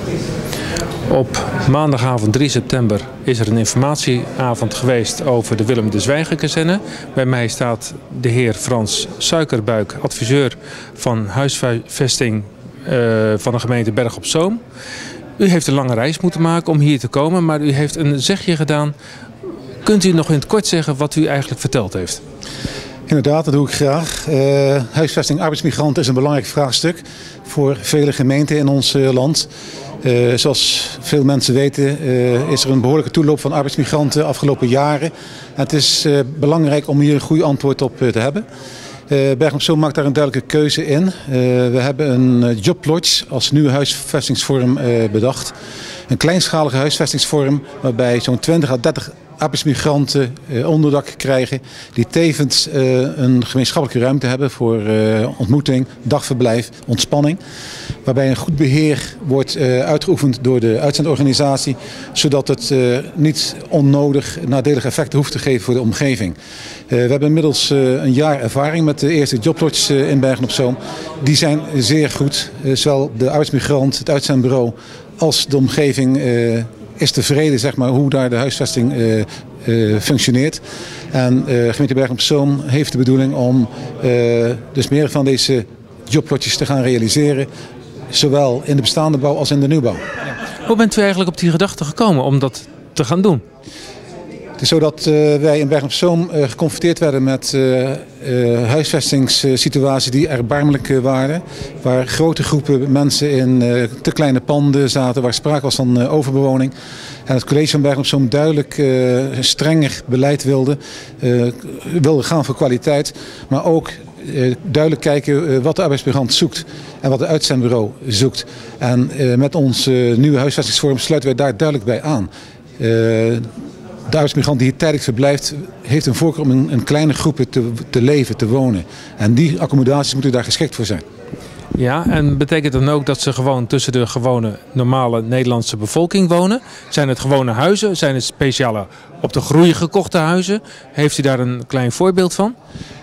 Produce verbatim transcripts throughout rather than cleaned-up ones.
Op maandagavond drie september is er een informatieavond geweest over de Willem de Zwijger-kazerne. Bij mij staat de heer Frans Suikerbuik, adviseur van huisvesting uh, van de gemeente Bergen op Zoom. U heeft een lange reis moeten maken om hier te komen, maar u heeft een zegje gedaan. Kunt u nog in het kort zeggen wat u eigenlijk verteld heeft? Inderdaad, dat doe ik graag. Uh, huisvesting arbeidsmigranten is een belangrijk vraagstuk voor vele gemeenten in ons uh, land. Uh, zoals veel mensen weten uh, is er een behoorlijke toeloop van arbeidsmigranten de afgelopen jaren. En het is uh, belangrijk om hier een goed antwoord op uh, te hebben. Uh, Bergen op Zoom maakt daar een duidelijke keuze in. Uh, we hebben een uh, joblodge als nieuwe huisvestingsvorm uh, bedacht. Een kleinschalige huisvestingsvorm waarbij zo'n twintig à dertig arbeidsmigranten uh, onderdak krijgen die tevens uh, een gemeenschappelijke ruimte hebben voor uh, ontmoeting, dagverblijf, ontspanning. Waarbij een goed beheer wordt uh, uitgeoefend door de uitzendorganisatie, zodat het uh, niet onnodig nadelige effecten hoeft te geven voor de omgeving. Uh, we hebben inmiddels uh, een jaar ervaring met de eerste joblodges uh, in Bergen op Zoom. Die zijn zeer goed. Uh, zowel de arbeidsmigrant, het uitzendbureau als de omgeving uh, is tevreden, zeg maar, hoe daar de huisvesting uh, uh, functioneert. En uh, gemeente Bergen op Zoom heeft de bedoeling om uh, dus meer van deze joblodges te gaan realiseren. Zowel in de bestaande bouw als in de nieuwbouw. Ja. Hoe bent u eigenlijk op die gedachte gekomen om dat te gaan doen? Het is zo dat uh, wij in Bergen op Zoom uh, geconfronteerd werden met uh, uh, huisvestingssituaties die erbarmelijk uh, waren. Waar grote groepen mensen in uh, te kleine panden zaten, waar sprake was van uh, overbewoning. En het college van Bergen op Zoom duidelijk uh, strenger beleid wilde, uh, wilde gaan voor kwaliteit, maar ook uh, duidelijk kijken uh, wat de arbeidsmigrant zoekt en wat de uitzendbureau zoekt. En uh, met ons uh, nieuwe huisvestingsvorm sluiten wij daar duidelijk bij aan. Uh, De arbeidsmigrant die hier tijdelijk verblijft, heeft een voorkeur om in, in kleine groepen te, te leven, te wonen. En die accommodaties moeten daar geschikt voor zijn. Ja, en betekent dan ook dat ze gewoon tussen de gewone normale Nederlandse bevolking wonen? Zijn het gewone huizen? Zijn het speciale op de groei gekochte huizen? Heeft u daar een klein voorbeeld van?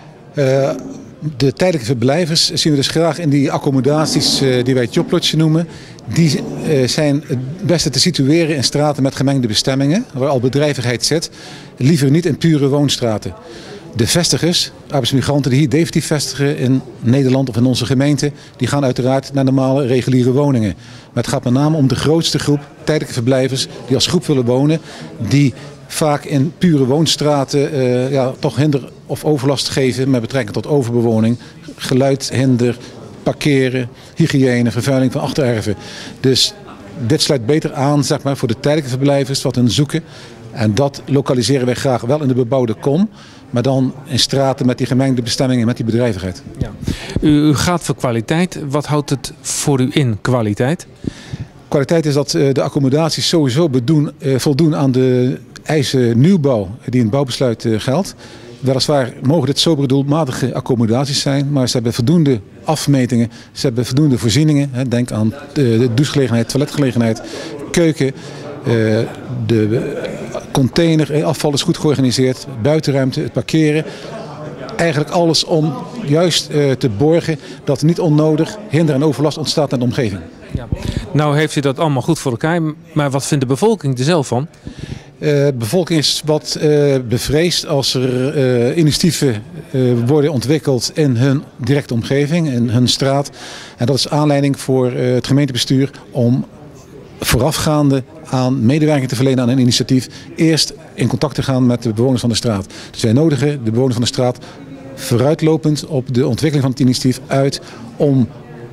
Uh, de tijdelijke verblijvers zien we dus graag in die accommodaties uh, die wij joblodge noemen. Die uh, zijn het beste te situeren in straten met gemengde bestemmingen, waar al bedrijvigheid zit. Liever niet in pure woonstraten. De vestigers, arbeidsmigranten die hier definitief vestigen in Nederland of in onze gemeente, die gaan uiteraard naar normale reguliere woningen. Maar het gaat met name om de grootste groep tijdelijke verblijvers die als groep willen wonen, die vaak in pure woonstraten uh, ja, toch hinder of overlast geven met betrekking tot overbewoning, geluidhinder, parkeren, hygiëne, vervuiling van achtererven. Dus dit sluit beter aan, zeg maar, voor de tijdelijke verblijvers wat hun zoeken. En dat lokaliseren wij graag wel in de bebouwde kom, maar dan in straten met die gemengde bestemmingen, met die bedrijvigheid. Ja. U, u gaat voor kwaliteit. Wat houdt het voor u in, kwaliteit? Kwaliteit is dat uh, de accommodaties sowieso bedoen, uh, voldoen aan de eisen nieuwbouw die in het bouwbesluit uh, geldt. Weliswaar mogen dit sobere doelmatige accommodaties zijn, maar ze hebben voldoende afmetingen, ze hebben voldoende voorzieningen. Hè, denk aan de, de douchegelegenheid, toiletgelegenheid, keuken, uh, de container, afval is goed georganiseerd, buitenruimte, het parkeren. Eigenlijk alles om juist uh, te borgen dat er niet onnodig hinder en overlast ontstaat in de omgeving. Ja. Nou heeft u dat allemaal goed voor elkaar, maar wat vindt de bevolking er zelf van? Uh, de bevolking is wat uh, bevreesd als er uh, initiatieven uh, worden ontwikkeld in hun directe omgeving, in hun straat. En dat is aanleiding voor uh, het gemeentebestuur om voorafgaande aan medewerking te verlenen aan een initiatief, eerst in contact te gaan met de bewoners van de straat. Dus wij nodigen de bewoners van de straat vooruitlopend op de ontwikkeling van het initiatief uit om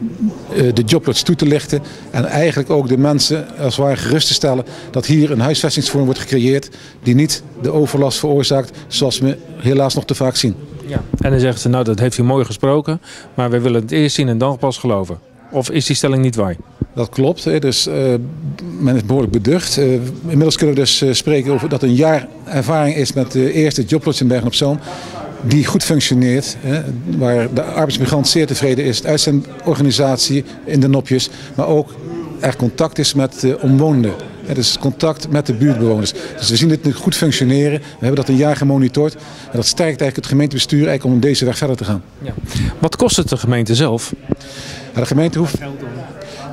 de joblodge toe te lichten en eigenlijk ook de mensen als het ware gerust te stellen dat hier een huisvestingsvorm wordt gecreëerd die niet de overlast veroorzaakt zoals we helaas nog te vaak zien. Ja. En dan zeggen ze, nou dat heeft u mooi gesproken, maar wij willen het eerst zien en dan pas geloven. Of is die stelling niet waar? Dat klopt, hè. Dus uh, men is behoorlijk beducht. Uh, inmiddels kunnen we dus uh, spreken over dat een jaar ervaring is met de eerste joblodge in Bergen op Zoom. Die goed functioneert, hè, waar de arbeidsmigrant zeer tevreden is, de uitzendorganisatie in de nopjes, maar ook er contact is met de omwonenden. Hè, dus contact met de buurtbewoners. Dus we zien dit nu goed functioneren. We hebben dat een jaar gemonitord. En dat sterkt eigenlijk het gemeentebestuur eigenlijk om deze weg verder te gaan. Ja. Wat kost het de gemeente zelf? Ja, de gemeente hoeft...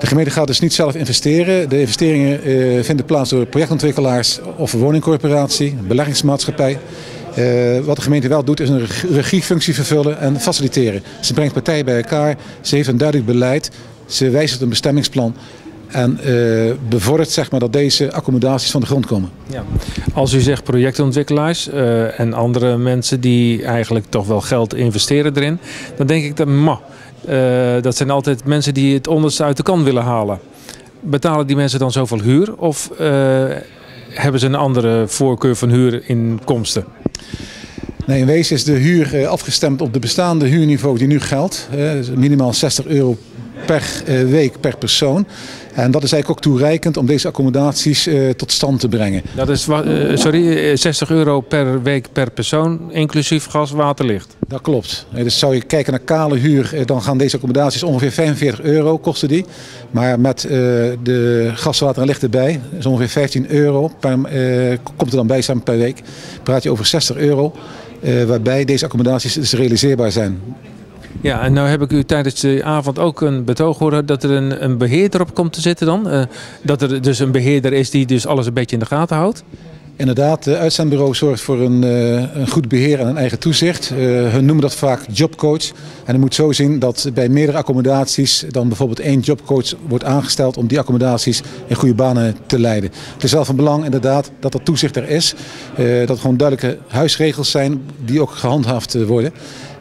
De gemeente gaat dus niet zelf investeren. De investeringen uh, vinden plaats door projectontwikkelaars of een woningcorporatie, een beleggingsmaatschappij. Uh, wat de gemeente wel doet is een regiefunctie vervullen en faciliteren. Ze brengt partijen bij elkaar, ze heeft een duidelijk beleid, ze wijzigt een bestemmingsplan. En uh, bevordert zeg maar, dat deze accommodaties van de grond komen. Ja. Als u zegt projectontwikkelaars uh, en andere mensen die eigenlijk toch wel geld investeren erin, dan denk ik dat, ma, uh, dat zijn altijd mensen die het onderste uit de kan willen halen. Betalen die mensen dan zoveel huur of uh, hebben ze een andere voorkeur van huurinkomsten? Nee, in wezen is de huur uh, afgestemd op de bestaande huurniveau die nu geldt. Uh, minimaal zestig euro per uh, week per persoon. En dat is eigenlijk ook toereikend om deze accommodaties uh, tot stand te brengen. Dat is uh, sorry, zestig euro per week per persoon, inclusief gas, water, licht. Dat klopt. Dus zou je kijken naar kale huur, dan gaan deze accommodaties ongeveer vijfenveertig euro kosten die. Maar met uh, de gas, water en licht erbij, is ongeveer vijftien euro per, uh, komt er dan bij samen per week. Praat je over zestig euro, uh, waarbij deze accommodaties dus realiseerbaar zijn. Ja, en nou heb ik u tijdens de avond ook een betoog gehoord dat er een, een beheerder op komt te zitten dan. Uh, dat er dus een beheerder is die dus alles een beetje in de gaten houdt. Inderdaad, het uitzendbureau zorgt voor een, uh, een goed beheer en een eigen toezicht. Uh, hun noemen dat vaak jobcoach. En het moet zo zien dat bij meerdere accommodaties dan bijvoorbeeld één jobcoach wordt aangesteld om die accommodaties in goede banen te leiden. Het is wel van belang inderdaad dat dat toezicht er is. Uh, dat er gewoon duidelijke huisregels zijn die ook gehandhaafd worden.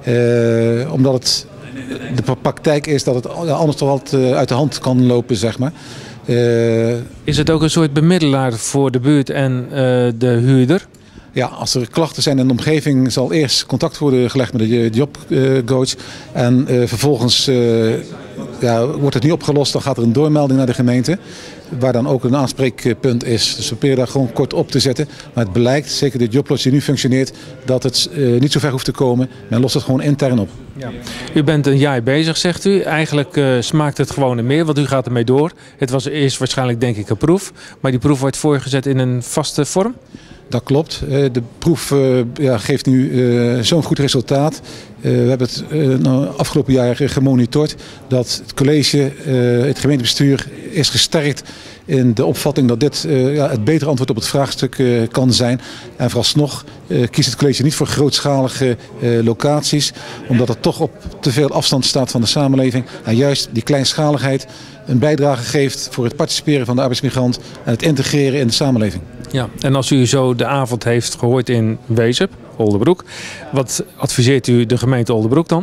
Uh, omdat het de praktijk is dat het anders toch wat uit de hand kan lopen, zeg maar. Uh, is het ook een soort bemiddelaar voor de buurt en uh, de huurder? Ja, als er klachten zijn in de omgeving zal eerst contact worden gelegd met de jobcoach. En uh, vervolgens uh, ja, wordt het niet opgelost, dan gaat er een doormelding naar de gemeente. Waar dan ook een aanspreekpunt is. Dus we proberen daar gewoon kort op te zetten. Maar het blijkt, zeker de jobcoach die nu functioneert, dat het uh, niet zo ver hoeft te komen. Men lost het gewoon intern op. Ja. U bent een jaar bezig, zegt u. Eigenlijk uh, smaakt het gewoon er meer, want u gaat ermee door. Het was eerst waarschijnlijk denk ik een proef. Maar die proef wordt voorgezet in een vaste vorm? Dat klopt. De proef uh, ja, geeft nu uh, zo'n goed resultaat. Uh, we hebben het uh, nou, afgelopen jaar gemonitord dat het college, uh, het gemeentebestuur is gesterkt in de opvatting dat dit uh, ja, het betere antwoord op het vraagstuk uh, kan zijn. En vooralsnog uh, kiest het college niet voor grootschalige uh, locaties, omdat het toch op te veel afstand staat van de samenleving. En juist die kleinschaligheid een bijdrage geeft voor het participeren van de arbeidsmigrant en het integreren in de samenleving. Ja, en als u zo de avond heeft gehoord in Wezep, Oldebroek, wat adviseert u de gemeente Oldebroek dan?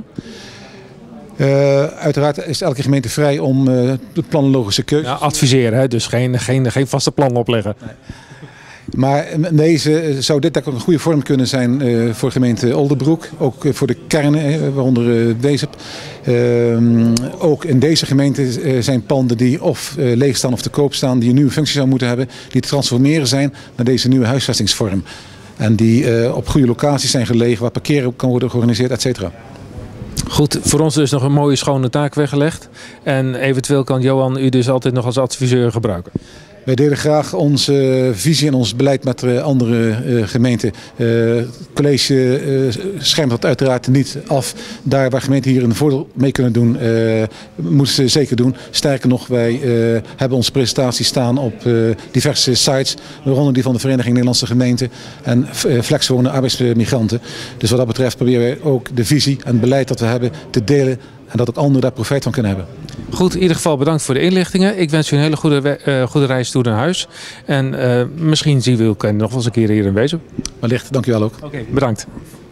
Uh, uiteraard is elke gemeente vrij om uh, de planologische keuze. Ja, adviseren, hè? Dus geen, geen, geen vaste plan opleggen. Nee. Maar in deze zou dit ook een goede vorm kunnen zijn uh, voor gemeente Oldebroek. Ook uh, voor de kernen, waaronder uh, Wezep. Uh, ook in deze gemeente uh, zijn panden die of uh, leeg staan of te koop staan. Die een nieuwe functie zou moeten hebben. Die te transformeren zijn naar deze nieuwe huisvestingsvorm. En die uh, op goede locaties zijn gelegen waar parkeren kan worden georganiseerd, et cetera. Goed, voor ons is nog een mooie schone taak weggelegd. En eventueel kan Johan u dus altijd nog als adviseur gebruiken. Wij delen graag onze visie en ons beleid met andere uh, gemeenten. Uh, het college uh, schermt dat uiteraard niet af. Daar waar gemeenten hier een voordeel mee kunnen doen, uh, moeten ze zeker doen. Sterker nog, wij uh, hebben onze presentatie staan op uh, diverse sites, waaronder die van de Vereniging Nederlandse Gemeenten en uh, flexwonen arbeidsmigranten. Dus wat dat betreft proberen wij ook de visie en het beleid dat we hebben te delen en dat ook anderen daar profijt van kunnen hebben. Goed, in ieder geval bedankt voor de inlichtingen. Ik wens u een hele goede, uh, goede reis toe naar huis. En uh, misschien zien we elkaar nog wel eens een keer hier in Wezep. Wellicht, dank u wel ook. Oké, okay, bedankt.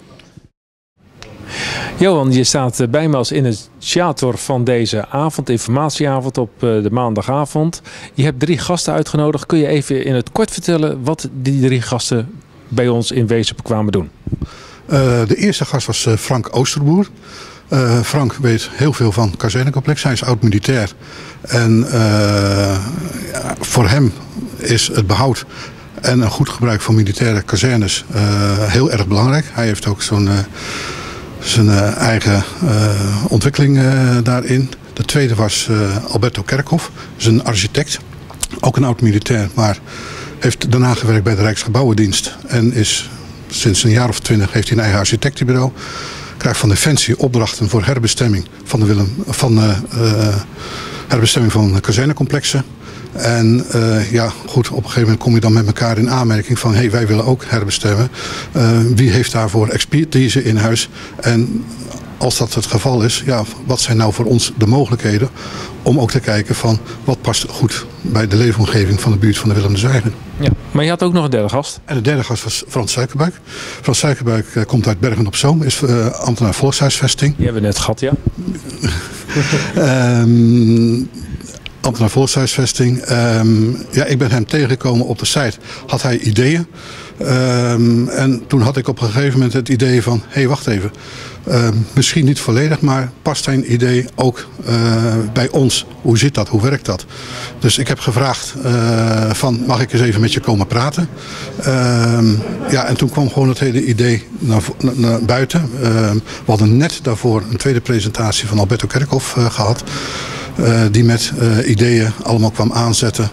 Johan, je staat bij me als initiator van deze avond, informatieavond op de maandagavond. Je hebt drie gasten uitgenodigd. Kun je even in het kort vertellen wat die drie gasten bij ons in Wezep kwamen doen? Uh, de eerste gast was Frank Oosterboer. Uh, Frank weet heel veel van het kazernecomplex. Hij is oud-militair. En uh, ja, voor hem is het behoud en een goed gebruik van militaire kazernes uh, heel erg belangrijk. Hij heeft ook zo'n uh, zijn uh, eigen uh, ontwikkeling uh, daarin. De tweede was uh, Alberto Kerkhoff. Dat is een architect. Ook een oud-militair, maar heeft daarna gewerkt bij de Rijksgebouwendienst. En is sinds een jaar of twintig heeft hij een eigen architectenbureau. Krijgt van Defensie opdrachten voor herbestemming van de, Willem, van, uh, uh, herbestemming van kazernecomplexen. En uh, ja, goed, op een gegeven moment kom je dan met elkaar in aanmerking van... hé, hey, wij willen ook herbestemmen. Uh, wie heeft daarvoor expertise in huis? En als dat het geval is, ja, wat zijn nou voor ons de mogelijkheden... om ook te kijken van wat past goed bij de leefomgeving van de buurt van de Willem de Zwijger. Ja, maar je had ook nog een derde gast. En de derde gast was Frans Suikerbuik. Frans Suikerbuik uh, komt uit Bergen op Zoom, is uh, ambtenaar volkshuisvesting. Die hebben we net gehad, ja. um, ambtenaar volkshuisvesting. Um, ja, ik ben hem tegengekomen op de site. Had hij ideeën. Um, en toen had ik op een gegeven moment het idee van... hé, hey, wacht even. Um, misschien niet volledig, maar past zijn idee ook uh, bij ons? Hoe zit dat? Hoe werkt dat? Dus ik heb gevraagd uh, van... mag ik eens even met je komen praten? Um, ja, en toen kwam gewoon het hele idee naar, naar, naar buiten. Um, we hadden net daarvoor een tweede presentatie van Alberto Kerkhoff uh, gehad... Uh, die met uh, ideeën allemaal kwam aanzetten.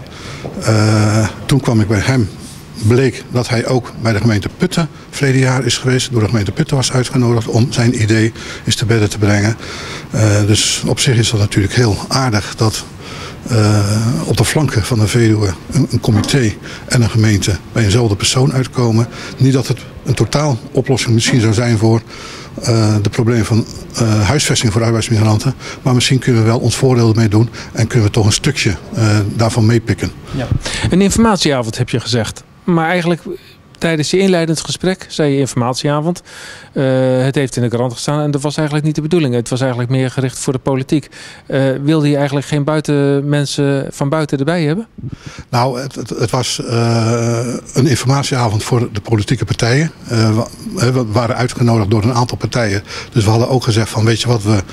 Uh, toen kwam ik bij hem. Bleek dat hij ook bij de gemeente Putten verleden jaar is geweest. Door de gemeente Putten was uitgenodigd om zijn idee eens te bedden te brengen. Uh, dus op zich is dat natuurlijk heel aardig dat uh, op de flanken van de Veluwe een, een comité en een gemeente bij eenzelfde persoon uitkomen. Niet dat het een totaal oplossing misschien zou zijn voor uh, de probleem van uh, huisvesting voor arbeidsmigranten. Maar misschien kunnen we wel ons voordeel ermee doen en kunnen we toch een stukje uh, daarvan meepikken. Ja. Een informatieavond heb je gezegd. Maar eigenlijk tijdens je inleidend gesprek zei je informatieavond. Uh, het heeft in de krant gestaan en dat was eigenlijk niet de bedoeling. Het was eigenlijk meer gericht voor de politiek. Uh, wilde je eigenlijk geen buiten mensen van buiten erbij hebben? Nou, het, het, het was uh, een informatieavond voor de politieke partijen. Uh, we, we waren uitgenodigd door een aantal partijen. Dus we hadden ook gezegd van weet je wat, we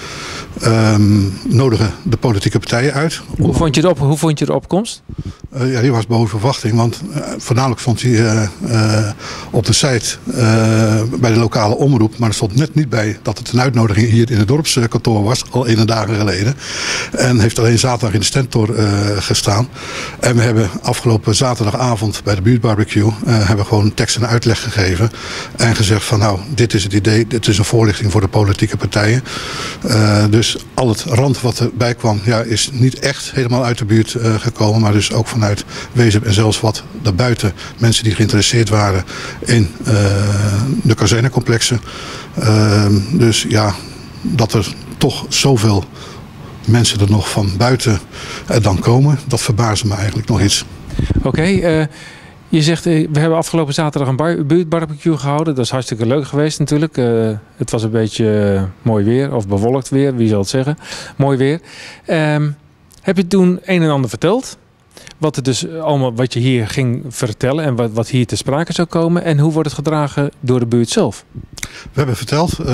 um, nodigen de politieke partijen uit. Hoe vond je de, op, hoe vond je de opkomst? Uh, ja, die was boven verwachting. Want uh, voornamelijk stond hij uh, uh, op de site uh, bij de lokale omroep. Maar er stond net niet bij dat het een uitnodiging hier in het dorpskantoor was. Al ene dagen geleden. En heeft alleen zaterdag in de Stentor uh, gestaan. En we hebben afgelopen zaterdagavond bij de buurtbarbecue uh, hebben gewoon tekst en uitleg gegeven. En gezegd van nou, dit is het idee. Dit is een voorlichting voor de politieke partijen. Uh, dus al het rand wat erbij kwam ja, is niet echt helemaal uit de buurt uh, gekomen. Maar dus ook vanuit Wezep en zelfs wat daarbuiten. Mensen die geïnteresseerd waren in uh, de kazernecomplexen. Uh, dus ja, dat er toch zoveel mensen er nog van buiten uh, dan komen, dat verbaasde me eigenlijk nog iets. Oké, okay, uh, je zegt uh, we hebben afgelopen zaterdag een bar- buurtbarbecue gehouden. Dat is hartstikke leuk geweest natuurlijk. Uh, het was een beetje uh, mooi weer of bewolkt weer, wie zal het zeggen. Mooi weer. Um, heb je toen een en ander verteld? Wat, er dus allemaal, wat je hier ging vertellen en wat, wat hier te sprake zou komen. En hoe wordt het gedragen door de buurt zelf? We hebben verteld, uh,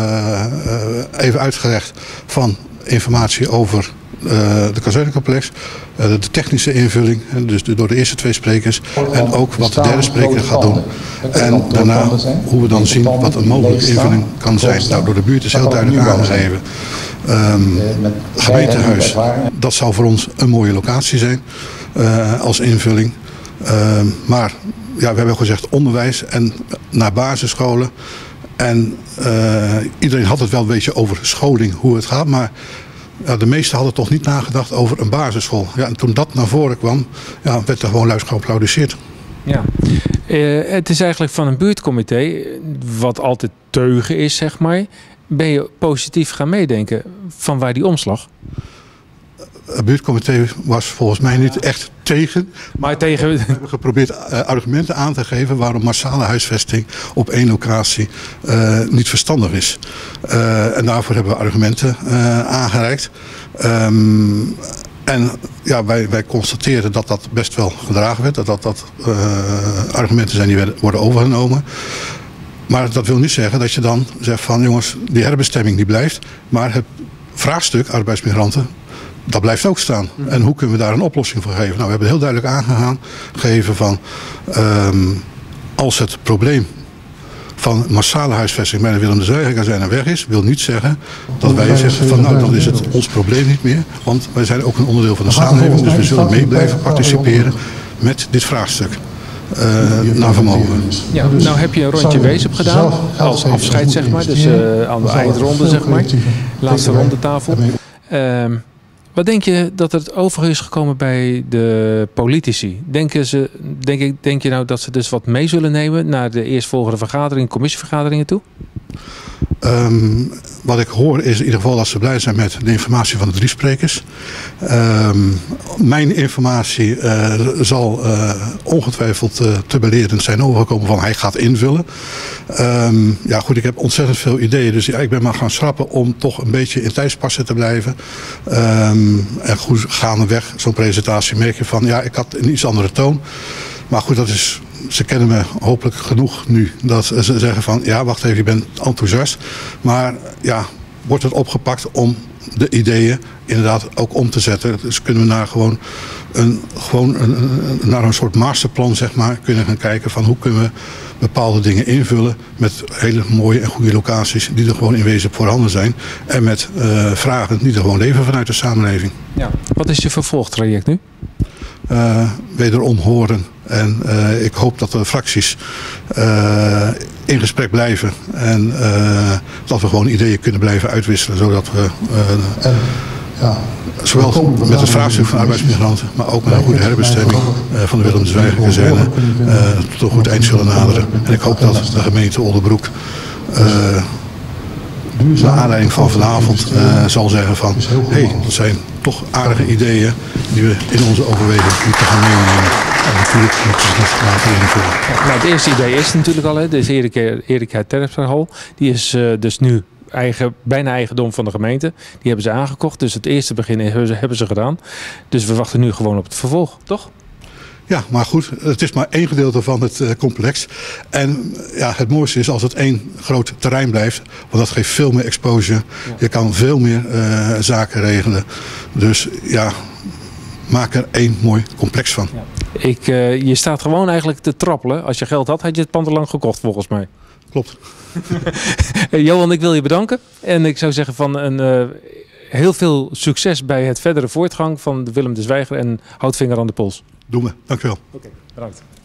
uh, even uitgelegd van informatie over uh, de kazernencomplex. Uh, de technische invulling, dus de, door de eerste twee sprekers. En ook wat de derde spreker gaat doen. En daarna hoe we dan zien wat een mogelijke invulling kan zijn. Nou, door de buurt is heel duidelijk aangegeven. Um, gemeentehuis, dat zou voor ons een mooie locatie zijn uh, als invulling. Uh, maar ja, we hebben ook gezegd onderwijs en naar basisscholen. En uh, iedereen had het wel een beetje over scholing, hoe het gaat. Maar ja, de meesten hadden toch niet nagedacht over een basisschool. Ja, en toen dat naar voren kwam, ja, werd er gewoon luid geapplaudiseerd. Ja, uh, het is eigenlijk van een buurtcomité, wat altijd teugen is, zeg maar. Ben je positief gaan meedenken van waar die omslag? Het buurtcomité was volgens mij niet echt tegen. Maar tegen... We hebben geprobeerd uh, argumenten aan te geven waarom massale huisvesting op één locatie uh, niet verstandig is. Uh, en daarvoor hebben we argumenten uh, aangereikt. Um, en ja, wij, wij constateren dat dat best wel gedragen werd. Dat dat, dat uh, argumenten zijn die werden, worden overgenomen. Maar dat wil niet zeggen dat je dan zegt van jongens, die herbestemming die blijft. Maar het vraagstuk arbeidsmigranten, dat blijft ook staan. En hoe kunnen we daar een oplossing voor geven? Nou, we hebben heel duidelijk aangegeven van um, als het probleem van massale huisvesting bij de Willem de Zwijger weg is, wil niet zeggen dat wij zeggen van nou, dan is het ons probleem niet meer. Want wij zijn ook een onderdeel van de samenleving, dus we zullen mee blijven participeren met dit vraagstuk. Uh, naar vermogen. Ja, nou heb je een rondje Wezep gedaan als afscheid, zeg maar. Dus uh, aan de eindronde, zeg maar. Laatste rondetafel. Uh, Wat denk je dat het over is gekomen bij de politici? Denken ze, denk, ik, denk je nou dat ze dus wat mee zullen nemen naar de eerstvolgende vergadering, commissievergaderingen toe? Um, wat ik hoor is in ieder geval dat ze blij zijn met de informatie van de drie sprekers. Um, mijn informatie uh, zal uh, ongetwijfeld uh, te belerend zijn overgekomen van hij gaat invullen. Um, ja goed, ik heb ontzettend veel ideeën, dus ja, ik ben maar gaan schrappen om toch een beetje in tijdspassen te blijven. Um, en goed, gaandeweg zo'n presentatie merk je van ja, ik had een iets andere toon. Maar goed, dat is... Ze kennen me hopelijk genoeg nu dat ze zeggen van ja, wacht even, je bent enthousiast. Maar ja, wordt het opgepakt om de ideeën inderdaad ook om te zetten. Dus kunnen we naar gewoon een, gewoon een, naar een soort masterplan zeg maar, kunnen gaan kijken van hoe kunnen we bepaalde dingen invullen met hele mooie en goede locaties die er gewoon in wezen voorhanden zijn. En met uh, vragen die er gewoon leven vanuit de samenleving. Ja. Wat is je vervolgtraject nu? Uh, wederom horen. En uh, ik hoop dat de fracties uh, in gesprek blijven. En uh, dat we gewoon ideeën kunnen blijven uitwisselen. Zodat we uh, en, ja, zowel met het vraagstuk van arbeidsmigranten. Maar ook met een goede herbestemming uh, van de Willem de Zwijger-kazerne uh, tot een goed eind zullen naderen. En ik hoop dat de gemeente Oldenbroek uh, naar aanleiding van vanavond uh, zal zeggen van hé, hey, dat zijn toch aardige ideeën die we in onze overweging moeten gaan meenemen. En natuurlijk moeten we dat laten invullen. Ja, nou, het eerste idee is natuurlijk al, hè, de Erika Terpstra-hal. Die is uh, dus nu eigen, bijna eigendom van de gemeente. Die hebben ze aangekocht, dus het eerste begin hebben ze, hebben ze gedaan. Dus we wachten nu gewoon op het vervolg, toch? Ja, maar goed, het is maar één gedeelte van het uh, complex. En ja, het mooiste is als het één groot terrein blijft. Want dat geeft veel meer exposure. Ja. Je kan veel meer uh, zaken regelen. Dus ja, maak er één mooi complex van. Ja. Ik, uh, je staat gewoon eigenlijk te trappelen. Als je geld had, had je het pand al lang gekocht volgens mij. Klopt. Johan, ik wil je bedanken. En ik zou zeggen van een... Uh, heel veel succes bij het verdere voortgang van de Willem de Zwijger en houd vinger aan de pols. Doen we. Dank u wel. Oké, bedankt.